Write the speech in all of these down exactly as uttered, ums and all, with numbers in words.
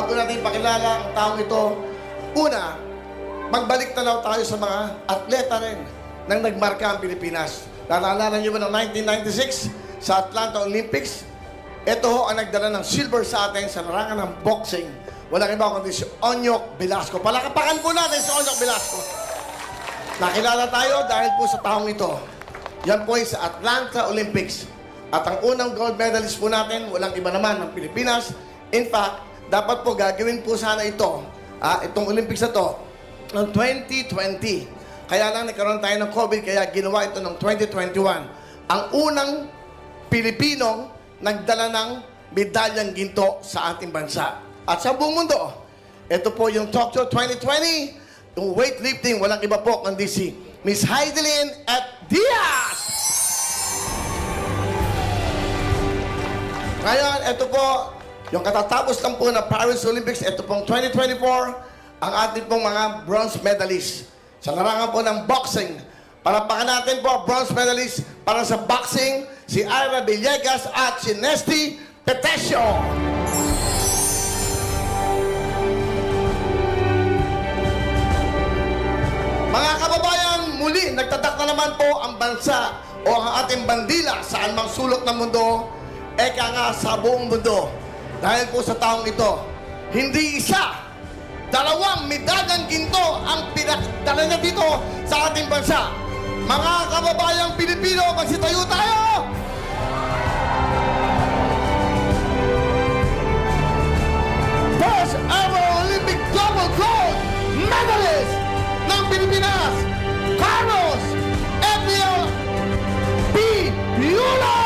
bago natin pakilala ang taong ito, una, magbalik tanaw tayo sa mga atleta rin nang nagmarka ang Pilipinas. Naalala niyo ba ng nineteen ninety-six sa Atlanta Olympics? Ito ho ang nagdala ng silver sa atin sa larangan ng boxing. Walang iba kundi si Onyok Velasco. Palakapakan po natin si Onyok Velasco. Nakilala tayo dahil po sa taong ito. Yan po ay sa Atlanta Olympics. At ang unang gold medalist po natin, walang iba naman ng Pilipinas. In fact, dapat po gagawin po sana ito, ah, itong Olympics na to, noong twenty twenty. Kaya lang nagkaroon tayo ng COVID, kaya ginawa ito noong twenty twenty-one. Ang unang Pilipinong nagdala ng medalyang ginto sa ating bansa. At sa buong mundo, ito po yung Tokyo twenty twenty, yung weightlifting, walang iba po kundi si Miss Heidelin at Diaz! Ngayon, ito po, yung katatapos lang po na Paris Olympics, ito pong twenty twenty-four, ang ating pong mga bronze medalists. Sa larangan po ng boxing, palapakan natin po bronze medalist para sa boxing, si Ira Villegas at si Nesty Petesio. Mga kababayan, muli nagtatak na naman po ang bansa o ang ating bandila sa anumang sulok ng mundo, eka nga sa buong mundo. Dahil po sa taong ito, hindi isa, dalawang medalyang ginto ang pinakdala niya dito sa ating bansa. Mga kababayang Pilipino, magsitayo tayo! First ever Olympic double gold medalist ng Pilipinas, Carlos Edwin P. Yulo!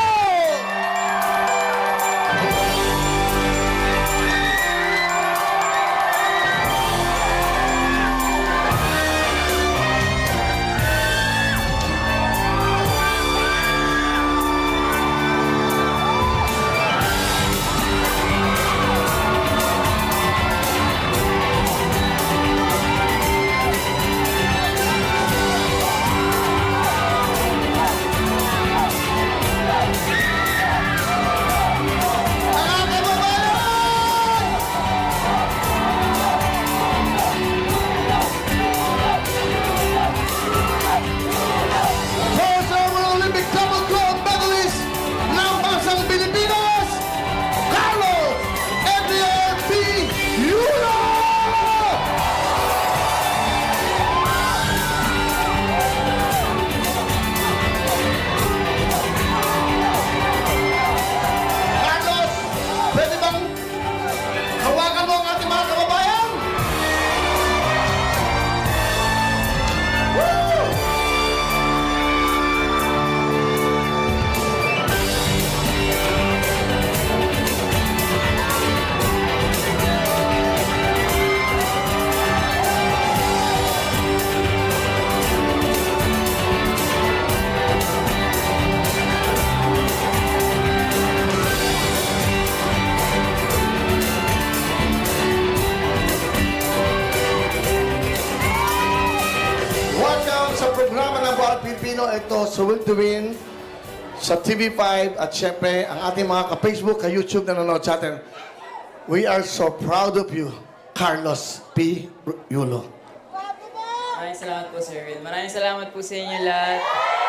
Pilipino, ito sa Will to Win sa T V five at syempre ang ating mga ka-Facebook, ka-YouTube na nanonood sa atin. We are so proud of you, Carlos P. Yulo. Maraming salamat po, Sir Will. Maraming salamat po sa inyo lahat.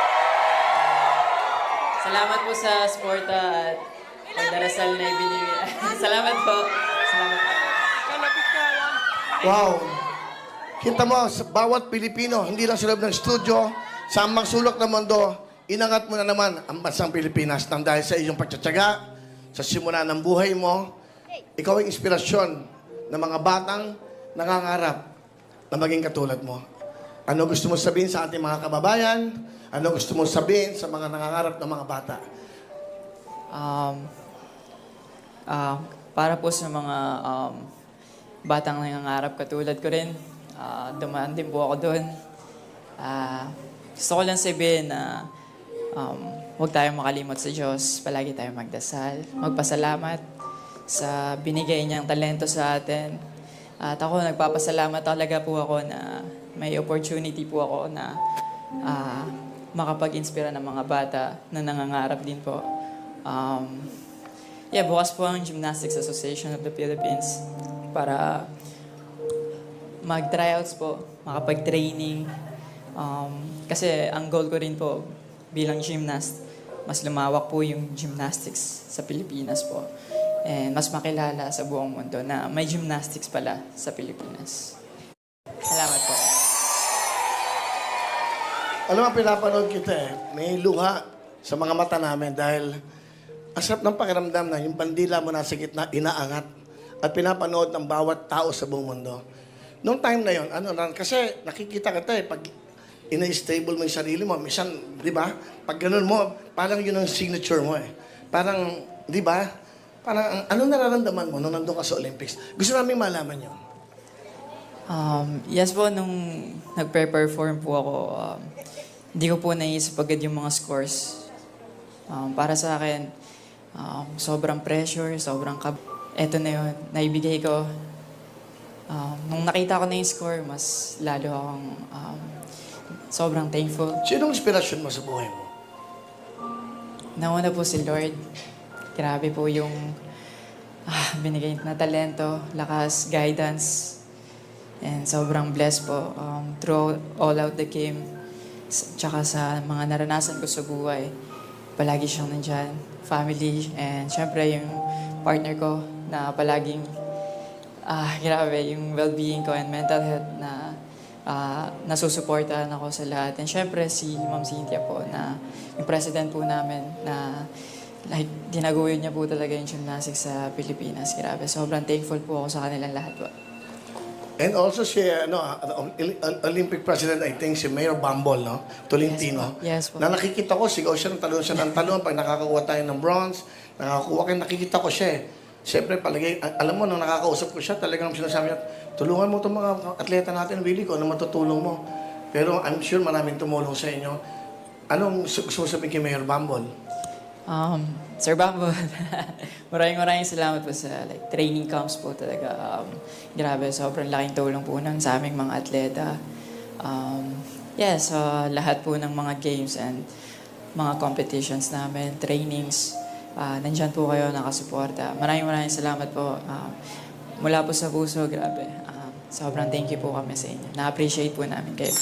Salamat po sa suporta at pagdarasal na ibinibigay. Salamat po. Salamat po. Wow. Kita mo, sa bawat Pilipino, hindi lang sa loob ng studio, sa amang sulok ng mundo, inangat mo na naman ang bansang Pilipinas nang dahil sa iyong pagtsatsaga, sa simula ng buhay mo, ikaw ay inspirasyon ng mga batang nangangarap na maging katulad mo. Ano gusto mo sabihin sa ating mga kababayan? Ano gusto mo sabihin sa mga nangangarap ng mga bata? Um, uh, para po sa mga um, batang nangangarap katulad ko rin, uh, dumaan din po ako doon. Uh, gusto ko lang sabihin na um, huwag tayong makalimot sa Diyos. Palagi tayong magdasal, magpasalamat sa binigay niyang talento sa atin. At ako, nagpapasalamat talaga po ako na may opportunity po ako na uh, makapag-inspira ng mga bata na nangangarap din po. Um, yeah, bukas po ang Gymnastics Association of the Philippines. para mag-tryouts po, makapag-training. Um, kasi ang goal ko rin po bilang gymnast, mas lumawak po yung gymnastics sa Pilipinas po. And mas makilala sa buong mundo na may gymnastics pala sa Pilipinas. Salamat po. Alam mo, pinapanood kita eh. May luha sa mga mata namin dahil ang sarap ng pakiramdam na yung bandila mo nasa gitna, inaangat at pinapanood ng bawat tao sa buong mundo. Noong time na yon, ano, na- kasi nakikita kita eh, pag ina-stable mo yung sarili mo, minsan, di ba? Pag ganun mo, parang yun ang signature mo eh. Parang, di ba? Parang, ano nararamdaman mo nung nandun ka sa Olympics? Gusto namin malaman yun. Um, yes po, nung nagpe-perform po ako, um, hindi ko po naisip agad yung mga scores. Um, para sa akin, um, sobrang pressure, sobrang kab... Eto na yun, naibigay ko. Um, nung nakita ko na yung score, mas lalo akong um, sobrang thankful. Sinong inspirasyon mo sa buhay mo? Nauna po si Lord. Grabe po yung ah, binigay na talento, lakas, guidance. And sobrang blessed po um, through all out the game. S- Tsaka sa mga naranasan ko sa buhay. Palagi siyang nandyan. Family and syempre yung partner ko na palaging ah, grabe yung well-being ko and mental health na ah, nasusuportahan ako sa lahat. And syempre si Ma'am Cynthia po na yung president po namin na like dinaguyod niya po talaga yung gymnastics sa Pilipinas. Grabe, sobrang thankful po ako sa kanilang lahat po. And also si ano, uh, Olympic President, I think si Mayor Bambol, no? Tolentino. Yes po. Na nakikita ko, sigaw siya ng talon siya ng talon pag nakakakuha tayo ng bronze, nakakakuha kayo, nakikita ko siya eh. Siyempre, palagay, a- alam mo, nung nakakausap ko siya, talagang sinasabi niya, tulungan mo itong mga atleta natin, Willie, ko, ano matutulong mo. Pero I'm sure maraming tumulong sa inyo. Anong su- gusto mo sabihin kay Mayor Bambol? Um, Sir Bamboo, maraming maraming salamat po sa like, training camps po talaga. Um, grabe, sobrang laking tulong po nun sa aming mga atleta. Um, yeah, sa lahat po ng mga games and mga competitions namin, trainings, uh, nandyan po kayo nakasuporta. Maraming maraming salamat po. Um, mula po sa puso, grabe. Um, sobrang thank you po kami sa inyo. Na-appreciate po namin kayo.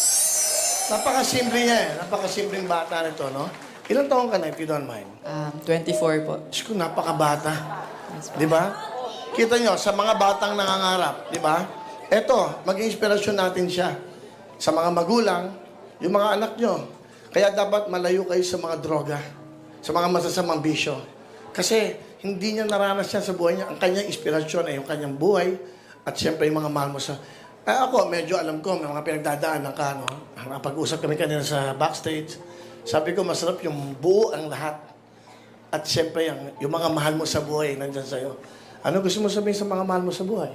Napakasimple niya eh. Napakasimpleng bata nito, no? Ilang taon ka na, if you don't mind? Um, twenty-four po. Diyos ko, napakabata. Yes, po. Di ba? Kita nyo, sa mga batang nangangarap, di ba? Eto, maging inspirasyon natin siya. Sa mga magulang, yung mga anak nyo. Kaya dapat malayo kayo sa mga droga, sa mga masasamang bisyo. Kasi hindi niya naranas yan sa buhay niya. Ang kanyang inspirasyon ay yung kanyang buhay at siyempre yung mga mahal mo sa... Eh, ako, medyo alam ko, may mga pinagdadaanan ka, no? Napag-usap kami kanina sa backstage. Sabi ko, masarap yung buo ang lahat. At siyempre, yung, yung mga mahal mo sa buhay, nandyan sa'yo. Ano gusto mo sabihin sa mga mahal mo sa buhay?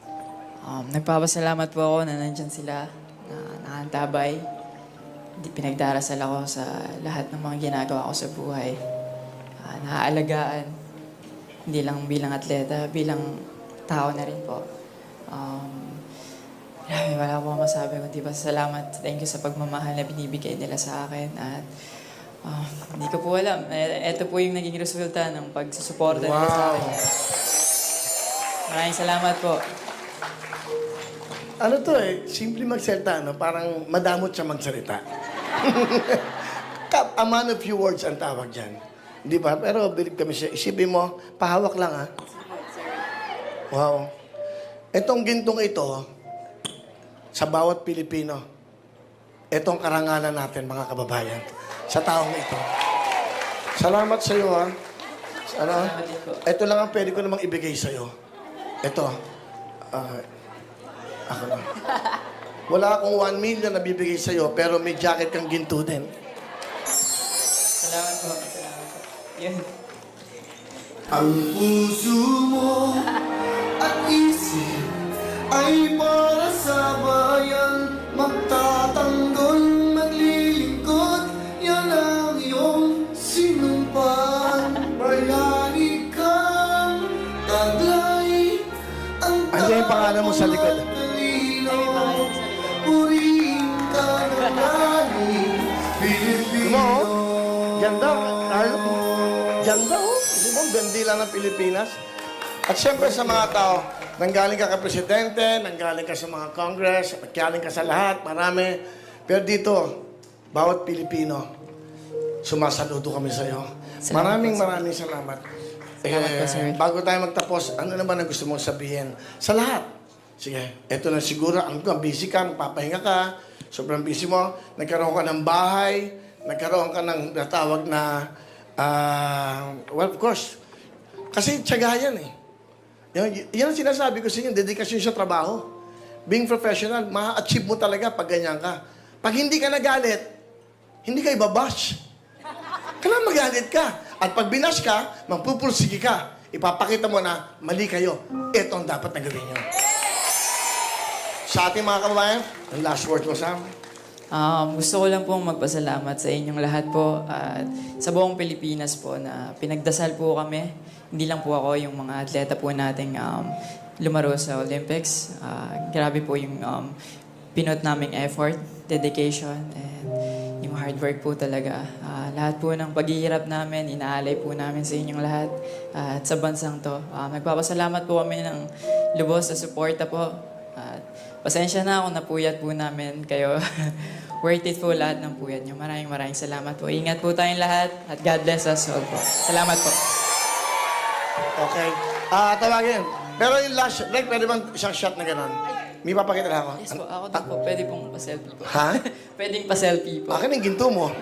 Um, nagpapasalamat po ako na nandyan sila, na nakaantabay. Di- Pinagdarasal ako sa lahat ng mga ginagawa ko sa buhay. Uh, naaalagaan, hindi lang bilang atleta, bilang tao na rin po. Um, grabe, wala po akong masabi kundi ba salamat. Thank you sa pagmamahal na binibigay nila sa akin. At uh, hindi ko po alam. E- Ito po yung naging resulta ng pagsusuporta nila sa akin. Maraming salamat po. Ano to eh, simple magsalita, no? Parang madamot siya magsalita. Kap, a man of few words ang tawag dyan. Di ba? Pero believe kami siya. Isipin mo, pahawak lang ha. Wow. Itong gintong ito, sa bawat Pilipino, itong karangalan natin, mga kababayan, sa taong ito. Salamat sa iyo, ha. Ano? Ito lang ang pwede ko namang ibigay sa iyo. Ito. Ah, ako na. Wala akong one million na bibigay sa iyo, pero may jacket kang ginto din. Salamat po. Salamat po. Yun. Ang puso mo at isip ay para sa bayan, magtatanggol, maglilingkod, yan ang iyong sinumpan. Bayani kang taglay, ang Andiyan yung pangalan mo sa likod. talino, purihin ka ng langit, Pilipino. Ganda, Carlo. Ganda, oh. Di ba, ang gandi lang ng Pilipinas. At syempre sa mga tao, Nanggaling ka kay Presidente, nanggaling ka sa mga Congress, nanggaling ka sa lahat, marami. Pero dito, bawat Pilipino, sumasaludo kami sa iyo. Salamat Maraming po, sir. maraming salamat. Salamat po, sir. Bago tayo magtapos, ano naman ang gusto mong sabihin? Sa lahat. Sige, eto na siguro, ang busy ka, magpapahinga ka, sobrang busy mo, nagkaroon ka ng bahay, nagkaroon ka ng natawag na, ah, well, of course, kasi tiyaga yan eh. Yan, yan ang sinasabi ko sa inyo, dedikasyon sa trabaho. Being professional, ma-achieve mo talaga pag ganyan ka. Pag hindi ka nagalit, hindi ka ibabash. Kailangan magalit ka. At pag binash ka, magpupursige ka. Ipapakita mo na mali kayo. Ito ang dapat na gawin nyo. Sa ating mga kababayan, ang last word mo, Sam. Um, gusto ko lang pong magpasalamat sa inyong lahat po at sa buong Pilipinas po na pinagdasal po kami. Hindi lang po ako, yung mga atleta po nating um, lumaro sa Olympics. Uh, grabe po yung um, pinot naming effort, dedication, and yung hard work po talaga. Uh, lahat po ng paghihirap namin, inaalay po namin sa inyong lahat. Uh, at sa bansang to, uh, nagpapasalamat po kami ng lubos sa suporta po. At pasensya na kung napuyat po namin kayo. Worth it po lahat ng puyat nyo. Maraming maraming salamat po. Ingat po tayong lahat at God bless us all po. Salamat po. Okay. Ah, tawagin. Pero yung last, like, pwede bang isang shot na gano'n? May papakita na ako. Yes po, ako din po. Pwede pong pa-selfie po. Ha? Pwedeng pa-selfie po. Akin yung ginto mo.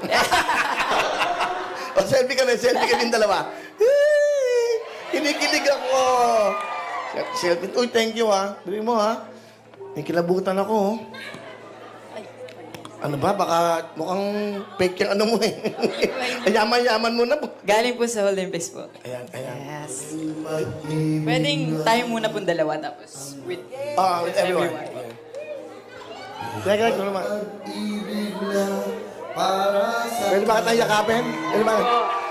O, selfie ka na, selfie ka din dalawa. Hey! Kinikilig ako. Selfie. Uy, thank you ha. Dali mo ha. May kilabutan ako. oh. Ano ba? Baka mukhang fake yung ano mo eh. Yaman-yaman mo na po. Galing po sa Olympics po. Ayan, ayan. Yes. Pwedeng tayo muna pong dalawa tapos with Ah, with everyone. Teka, ito naman. Pwede ba kita yakapin? Pwede ba?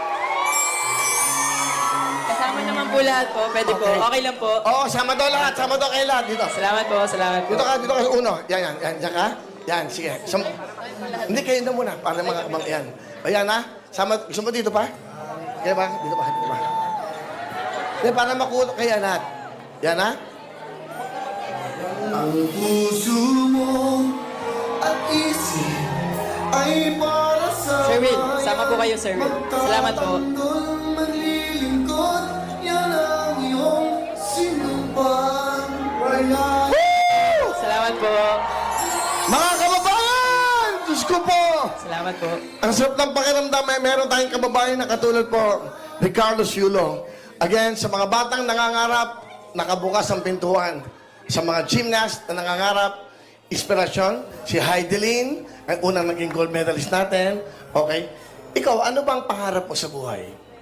Kasama naman po lahat po. Pwede po. Okay. Okay lang po. Oo, sama daw lahat. Sama daw kayo lahat. Dito. Salamat po. Salamat po. Dito ka, dito ka sa uno. Yan, yan. Yan, yan ka. Yan, sige. Sam- Hindi, kayo na muna. Para mga kabang yan. Ayan ha. Sama, gusto mo dito pa? Kaya ba? Dito pa, dito pa. Hindi, para makuha kayo lahat. Yan ha. Ang puso mo at isip ay para sa Sir Will, sama po kayo, Sir Will. Salamat po. Magtatanggol, maglilingkod, yan ang iyong sinumpaan. Wala Salamat po. Mga kababayan! Diyos ko po! Salamat po. Ang sarap ng pakiramdam, may meron tayong kababayan na katulad po ni Carlos Yulo. Again, sa mga batang nangangarap, nakabukas ang pintuan. Sa mga gymnast na nangangarap, inspirasyon, si Heidelin, ang unang naging gold medalist natin. Okay? Ikaw, ano bang pangarap mo sa buhay?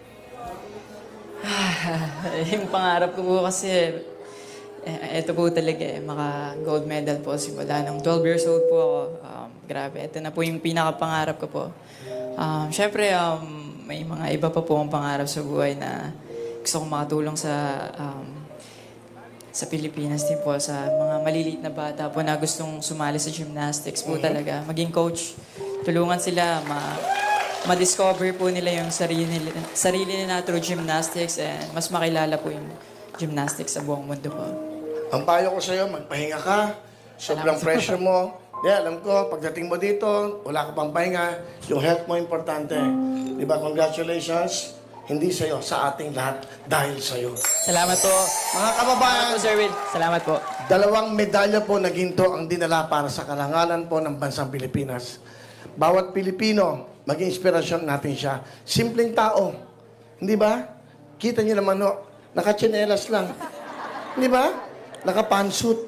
Yung pangarap ko po kasi, eh, ito po talaga eh, maka-gold medal po simula nung twelve years old po ako. Um, grabe, ito na po yung pinaka-pangarap ko po. Um, Siyempre, um, may mga iba pa po ang pangarap sa buhay na gusto kong makatulong sa um, sa Pilipinas din po, sa mga maliliit na bata po na gustong sumali sa gymnastics po talaga. Maging coach, tulungan sila ma ma-discover po nila yung sarili nila, sarili nila through gymnastics and mas makilala po yung gymnastics sa buong mundo po. Ang payo ko sa'yo, magpahinga ka. Sobrang Salamat. pressure mo. Di, alam ko, pagdating mo dito, wala ka pang pahinga. Yung health mo importante. Di ba, congratulations. Hindi sa'yo, sa ating lahat, dahil sa'yo. Salamat po. Mga kababayan, Salamat po, Sir Will. Salamat po. dalawang medalya po na ginto ang dinala para sa karangalan po ng bansang Pilipinas. Bawat Pilipino, maging inspirasyon natin siya. Simpleng tao. Hindi ba? Kita niyo naman, no? Nakatsinelas lang. Hindi ba? Nakapansuit.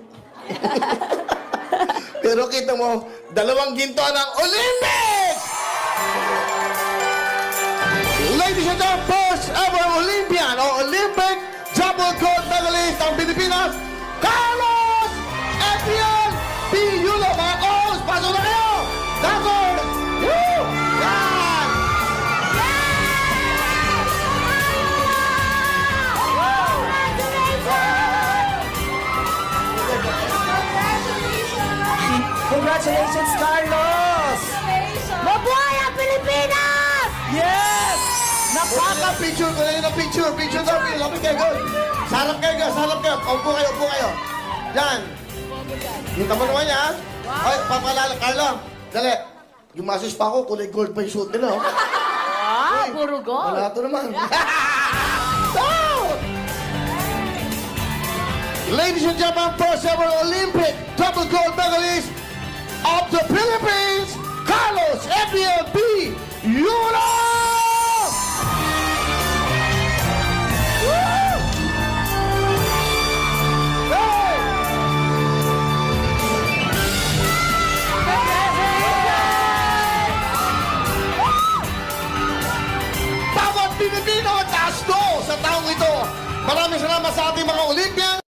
Pero kita mo, dalawang ginto ng Olympics! Ladies and gentlemen, first ever Olympian o Olympic double gold medalist ng Pilipinas, Carlos Etienne P. Yulo. Mga calls, pasok na kayo! Dagor! Woo! Yan! Congratulations, Carlos! Mabuhay ang Pilipinas! Yes! Napaka picture ko na yun ang picture. Picture daw. Lapit kayo, good. Sarap kayo, guys. Sarap kayo. Upo kayo, upo kayo. Yan. Kita mo naman yan. Ay, papalala. Carlo, dali. Yung masis pa ako, kulay gold pa yung suit nila. Oh. Ah, puro gold. Wala ito naman. So, ladies and gentlemen, first ever Olympic double gold medalist of the Philippines, Carlos F D M P Yuna! Woo! Hey! Bawat Pilipino, taas do sa taong ito. Maraming salamat sa ating mga Olympians.